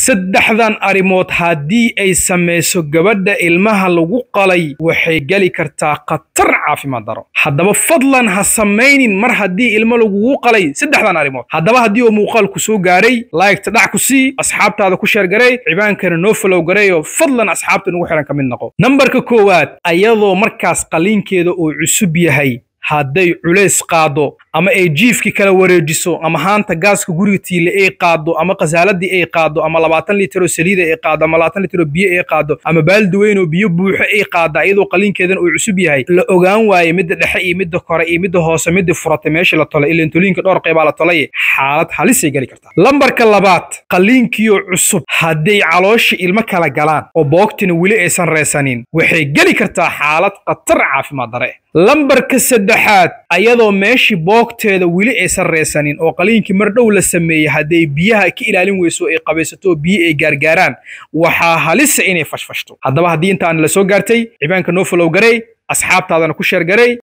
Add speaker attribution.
Speaker 1: saddexdan arrimood haddii ay samayso gabadha ilmaha lagu qalay waxay gali kartaa khatar caafimaad daro. haddaba fadlan ha samaynin mar haddii ilmo lagugu qalay saddexdan arrimood. haddaba haddii uu muuqaalku soo gaaray like dhac ku sii, asxaabtaada ku share garay, cibaankana noo follow garay oo fadlan asxaabta ugu xiran ka mid noqo. numberka koowaad, ayadoo markaas qaliinkeeda uu cusub yahay hadday culays qaado ama ay jiifki kala wareejiso ama haanta gaaska guriga tiile ay qaado ama qasaaladii ay qaado ama 20 litir oo saliid ay qaado ama 20 litir oo biyo ay qaado ama baaldi weyn oo biyo buuxo ay qaado ayadoo qaliinkeedan uu cusub yahay la ogaan waayo midda dhexe iyo midda kore iyo midda hoose midda furatay meesha la tolay ilentooyinka dhowr qayb la tolay xaalad halis ay gali kartaa. lambarka labaad, qaliinkiyo cusub hadday calooshi ilmo kala galaan oo boogtina wili aysan reesanin waxay gali kartaa xaalad khatar caafimaad dare. lambarka saddexaad, ayadoo meeshii boogteeda wili aysan reesanin oo qaliinkii mar dhow la sameeyay hadday biyaha ka ilaalin weyso ay qabaysato biyo ay gaargaaraan waxaa halisa inay fashfashto. haddaba haddii intaan la soo gaartay cibaanka noo follow garay, asxaabtaadana ku share garay.